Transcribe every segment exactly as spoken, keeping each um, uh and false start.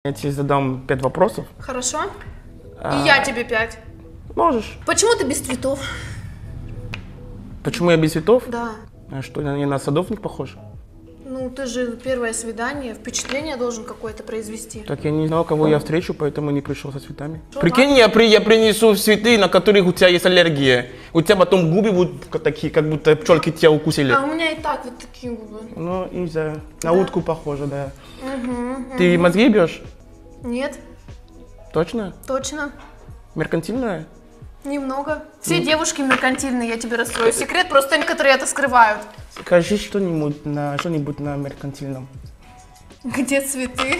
Я тебе задам пять вопросов. Хорошо. А... И я тебе пять. Можешь. Почему ты без цветов? Почему я без цветов? Да. А что, я на садовник похож? Ну, ты же первое свидание, впечатление должен какое-то произвести. Так я не знал, кого я встречу, поэтому не пришел со цветами. Что, Прикинь, я, при, я принесу цветы, на которых у тебя есть аллергия. У тебя потом губы будут такие, как будто пчелки тебя укусили. А у меня и так вот такие губы. Ну, и за... Да. На утку похоже, да. Угу, Ты угу. мозги бьешь? Нет. Точно? Точно. Меркантильная? Немного. Все mm. девушки меркантильные, я тебе расстрою секрет, просто некоторые это скрывают. Скажи что-нибудь на что-нибудь на меркантильном. Где цветы?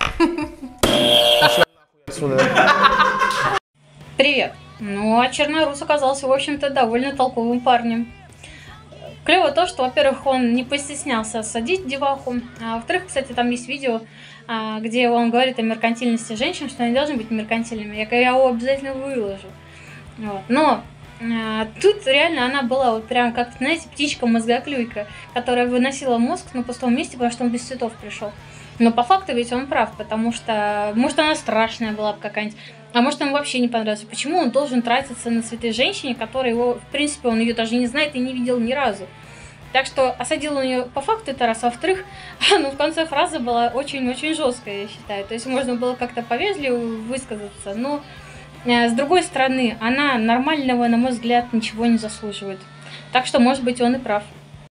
Привет. Ну, а Чернорус оказался, в общем-то, довольно толковым парнем. Клево то, что, во-первых, он не постеснялся садить деваху, а во-вторых, кстати, там есть видео, где он говорит о меркантильности женщин, что они должны быть меркантильными. Я, я его обязательно выложу. Вот. Но а, тут реально она была вот прям как, знаете, птичка-мозгоклюйка, которая выносила мозг на пустом месте, потому что он без цветов пришел. Но по факту ведь он прав, потому что, может, она страшная была бы какая-нибудь, а может, ему вообще не понравилось. Почему он должен тратиться на цветы женщине, которая его, в принципе, он ее даже не знает и не видел ни разу. Так что осадил он ее по факту это раз, а во-вторых, ну, в конце фраза была очень-очень жесткая, я считаю. То есть можно было как-то повежливо высказаться, но с другой стороны, она нормального, на мой взгляд, ничего не заслуживает. Так что, может быть, он и прав.